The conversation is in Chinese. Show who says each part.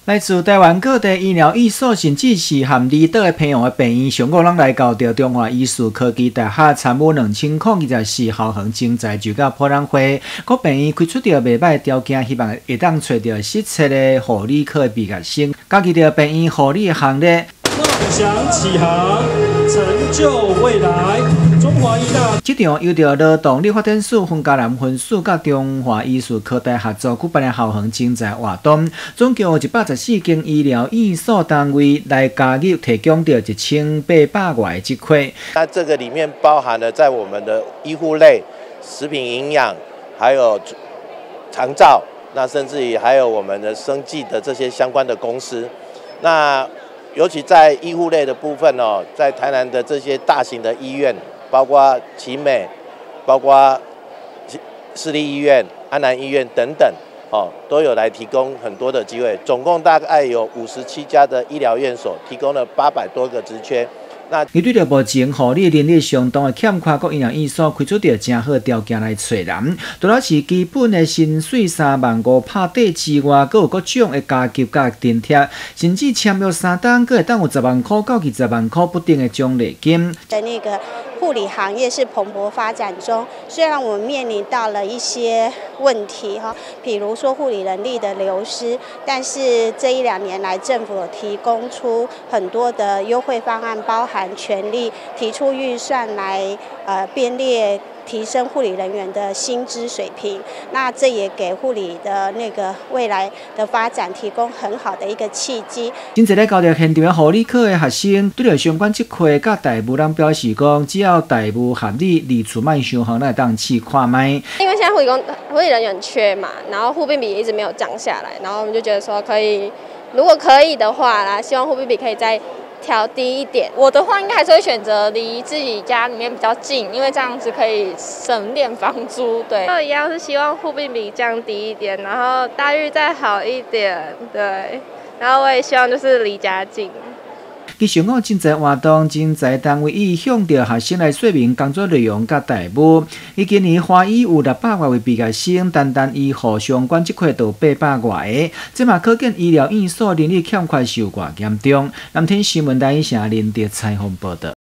Speaker 1: 来自台湾各地医疗院所，甚至是含离岛的朋友的病院，上午拢来到中华医术科技大学参与2024校园竞赛就甲博览会。各病院开出着袂歹条件，希望会当找到适切的护理科的毕业生，加入着病院护理的行列。
Speaker 2: 梦想起航，成就未来。中华医大
Speaker 1: 这场由着劳动力发展署、分家南分署甲中华医术科大合作举办的校园竞赛活动，总共有114间医疗院所单位来加入，提供着1800外的职缺。
Speaker 3: 那这个里面包含了在我们的医护类、食品营养，还有长照，那甚至于还有我们的生技的这些相关的公司。那尤其在医护类的部分哦，在台南的这些大型的医院，包括奇美，包括市立医院、安南医院等等，哦，都有来提供很多的机会。总共大概有57家的医疗院所，提供了800多个职缺。
Speaker 1: 伊对着目前护理能力相当的欠缺，各医疗院所开出着真好的条件来找人，除了是基本的薪水35000拍底之外，阁有各种的加急甲津贴，甚至签约3档，阁会当有10万块到20万块不定的奖励金。
Speaker 4: 的那个护理行业是蓬勃发展中，虽然我们面临到了一些问题哈，比如说护理人力的流失，但是这1、2年来，政府有提供出很多的优惠方案，包含权利提出预算来编列提升护理人员的薪资水平，那这也给护理的那个未来的发展提供很好的一个契机。
Speaker 1: 真侪咧到着现场的护理科的学生，对着相关职缺，甲大夫人表示讲，只要大夫合理，离厝卖伤远，来当试看卖。
Speaker 5: 因为现在护理人员缺嘛，然后护病比也一直没有降下来，然后我们就觉得说可以，如果可以的话啦，希望护病比可以再调低一点。我的话应该还是会选择离自己家里面比较近，因为这样子可以省点房租。对，一样是希望护病比降低一点，然后待遇再好一点。对，然后我也希望就是离家近。
Speaker 1: 其上午竞赛活动，竞赛单位已向着学生来说明工作内容甲题目。伊今年华医有600外位毕业生，单医护相关职缺就800外个，这嘛可见医疗院所人力欠缺受偌严重。南天新闻台林德采访报道。